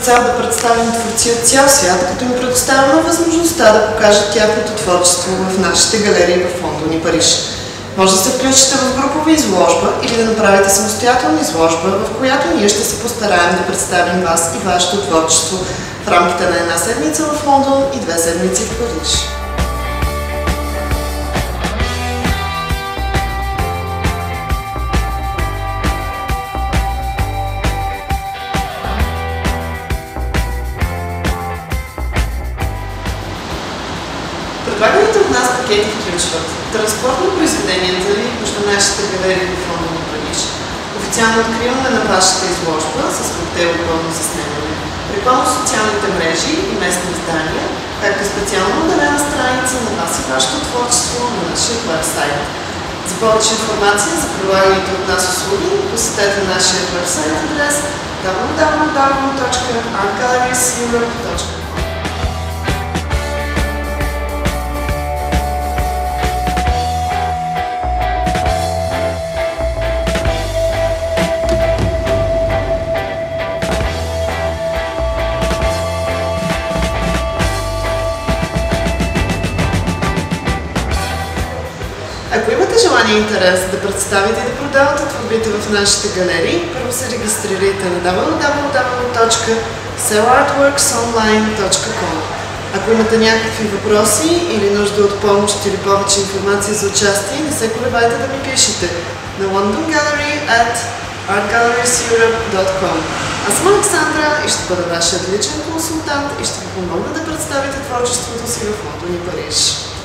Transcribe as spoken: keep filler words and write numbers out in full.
цел да представим творци от цял свят, като им предоставяме възможността да покажат тяхното творчество в нашите галерии в Лондон и Париж. Може да се включите в групова изложба или да направите самостоятелна изложба, в която ние ще се постараем да представим вас и вашето творчество в рамките на една седмица в Лондон и две седмици в Париж. Предлаганите от нас пакети включват транспорт на произведенията ви между нашите галерии в Лондон и Париж, официално откриване на вашата изложба с коктейл и пълно заснемане, реклама в социалните мрежи и местни издания, както и специално отделена страница на вас и вашето творчество на нашия вебсайт. За повече информация за предлаганите от нас услуги, посетете нашия вебсайт адрес дабъл ю дабъл ю дабъл ю точка арт галериес юроп точка ком. Ако имате желание и интерес да представите и да продавате творбите в нашите галерии, първо се регистрирайте на дабъл ю дабъл ю дабъл ю точка сел артворкс онлайн точка ком. Ако имате някакви въпроси или нужда от помощ или повече информация за участие, не се колебайте да ми пишете на лондон галери ет арт галериес юроп точка ком. Аз съм Александра и ще бъда вашият личен консултант и ще ви помогна да представите творчеството си в Лондон и Париж.